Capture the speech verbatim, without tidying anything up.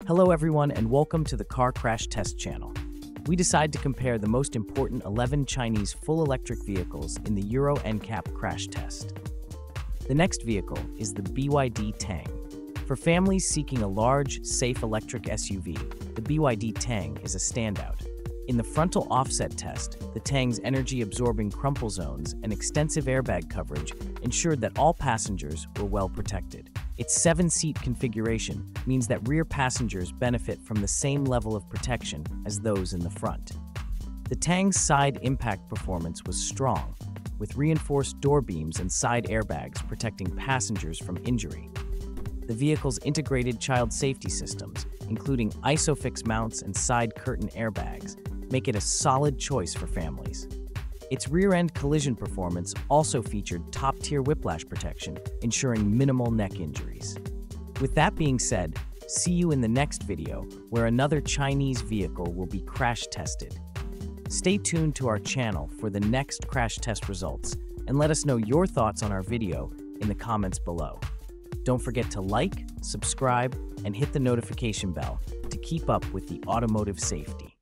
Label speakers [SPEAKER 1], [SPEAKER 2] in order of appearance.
[SPEAKER 1] Hello everyone and welcome to the Car Crash Test channel. We decide to compare the most important eleven Chinese full electric vehicles in the Euro N C A P crash test. The next vehicle is the B Y D Tang. For families seeking a large, safe electric S U V, the B Y D Tang is a standout. In the frontal offset test, the Tang's energy-absorbing crumple zones and extensive airbag coverage ensured that all passengers were well protected. Its seven-seat configuration means that rear passengers benefit from the same level of protection as those in the front. The Tang's side impact performance was strong, with reinforced door beams and side airbags protecting passengers from injury. The vehicle's integrated child safety systems, including ISOFIX mounts and side curtain airbags, make it a solid choice for families. Its rear-end collision performance also featured top-tier whiplash protection, ensuring minimal neck injuries. With that being said, see you in the next video, where another Chinese vehicle will be crash tested. Stay tuned to our channel for the next crash test results, and let us know your thoughts on our video in the comments below. Don't forget to like, subscribe, and hit the notification bell to keep up with the automotive safety.